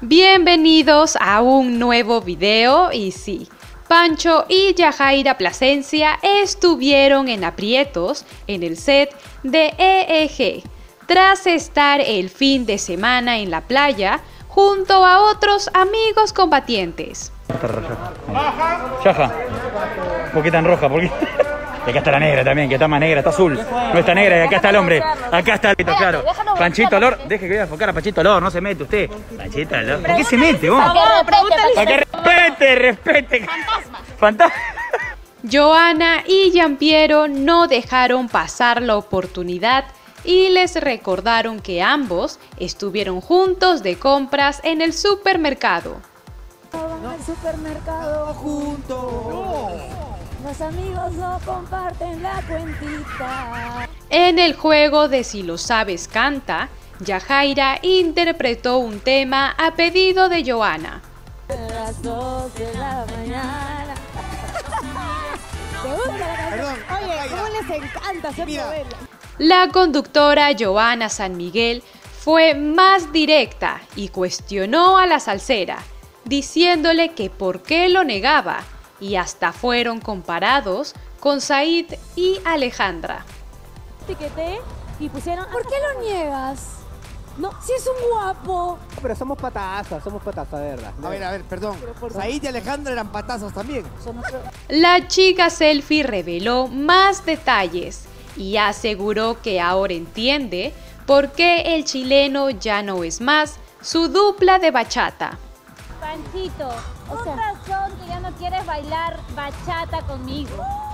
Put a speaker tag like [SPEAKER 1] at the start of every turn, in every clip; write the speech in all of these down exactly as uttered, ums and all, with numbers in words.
[SPEAKER 1] Bienvenidos a un nuevo video y sí, Pancho y Yajaira Plasencia estuvieron en aprietos en el set de E E G tras estar el fin de semana en la playa junto a otros amigos combatientes.
[SPEAKER 2] Yaja, ¿por qué tan roja? ¿Por qué? Y acá está la negra también, que está más negra, está azul. No está negra y acá está el hombre. Acá está el claro. Panchito Olor, deje que voy a enfocar a Panchito Olor, no se mete usted. Panchito Olor, ¿por qué se mete vos? Para que respete, respete. Fantasma. Fantasma.
[SPEAKER 1] Joana y Giampiero no dejaron pasar la oportunidad y les recordaron que ambos estuvieron juntos de compras en el supermercado.
[SPEAKER 3] Van al supermercado juntos. Los amigos no comparten la cuentita.
[SPEAKER 1] En el juego de Si lo sabes canta, Yajaira interpretó un tema a pedido de Joana.
[SPEAKER 3] A las dos de la mañana. ¿Te gusta la canción?
[SPEAKER 4] Perdón,
[SPEAKER 3] Oye,
[SPEAKER 4] Yajaira.
[SPEAKER 3] ¿cómo les encanta hacer
[SPEAKER 4] Mira.
[SPEAKER 3] novela?
[SPEAKER 1] La conductora Joana San Miguel fue más directa y cuestionó a la salsera, diciéndole que por qué lo negaba, y hasta fueron comparados con Said y Alejandra.
[SPEAKER 3] Etiqueté y pusieron, ¿por qué lo niegas? No, si es un guapo.
[SPEAKER 5] Pero somos patazas, somos patazas, de verdad.
[SPEAKER 4] A ver, a ver, perdón. Said y Alejandra eran patazos también.
[SPEAKER 3] Son otro-
[SPEAKER 1] La chica selfie reveló más detalles y aseguró que ahora entiende por qué el chileno ya no es más su dupla de bachata.
[SPEAKER 6] Panchito,
[SPEAKER 3] O
[SPEAKER 6] con
[SPEAKER 3] sea-
[SPEAKER 6] razón que ya no quieres bailar bachata conmigo.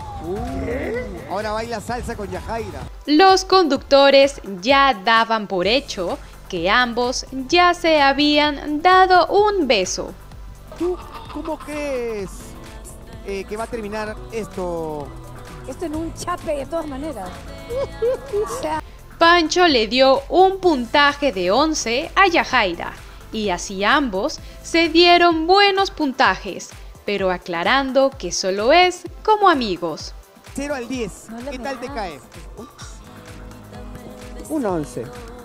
[SPEAKER 4] Uh, ahora baila salsa con Yajaira.
[SPEAKER 1] Los conductores ya daban por hecho que ambos ya se habían dado un beso.
[SPEAKER 4] ¿Tú cómo crees eh, que va a terminar esto?
[SPEAKER 3] Esto en un chape de todas maneras. O sea,
[SPEAKER 1] Pancho le dio un puntaje de once a Yajaira y así ambos se dieron buenos puntajes, pero aclarando que solo es como amigos.
[SPEAKER 4] cero al diez.
[SPEAKER 3] No le
[SPEAKER 4] ¿Qué tal te
[SPEAKER 3] metas.
[SPEAKER 4] cae?
[SPEAKER 5] Un once,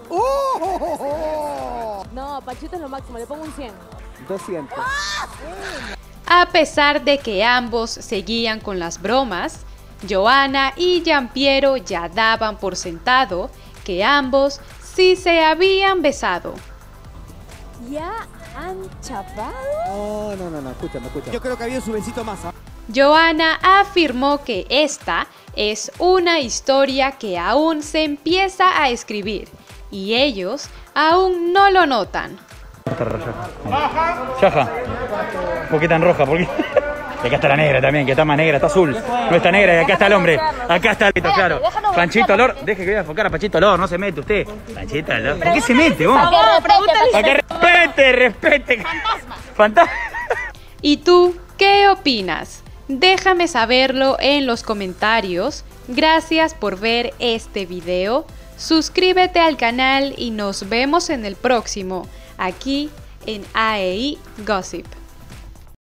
[SPEAKER 4] ¡Oh!
[SPEAKER 3] no, Panchito es lo máximo, le pongo un cien.
[SPEAKER 5] doscientos.
[SPEAKER 1] A pesar de que ambos seguían con las bromas, Joana y Giampiero ya daban por sentado que ambos sí se habían besado.
[SPEAKER 3] ¿Ya han chapado?
[SPEAKER 5] No, no, no, no, escúchame, escúchame.
[SPEAKER 4] Yo creo que había su besito más. ¿ah?
[SPEAKER 1] Joana afirmó que esta es una historia que aún se empieza a escribir y ellos aún no lo notan.
[SPEAKER 2] Yaja, ¿por qué tan roja? ¿Por qué? Y acá está la negra también, que está más negra, está azul. No está negra y acá está el hombre. Acá está el claro. Panchito Olor, deje que voy a enfocar a Panchito Olor, no se mete usted. Panchito Olor, ¿por qué se mete vos? Para que respete, respete. Fantasma. Fantasma.
[SPEAKER 1] ¿Y tú qué opinas? Déjame saberlo en los comentarios. Gracias por ver este video. Suscríbete al canal y nos vemos en el próximo, aquí en A E I Gossip.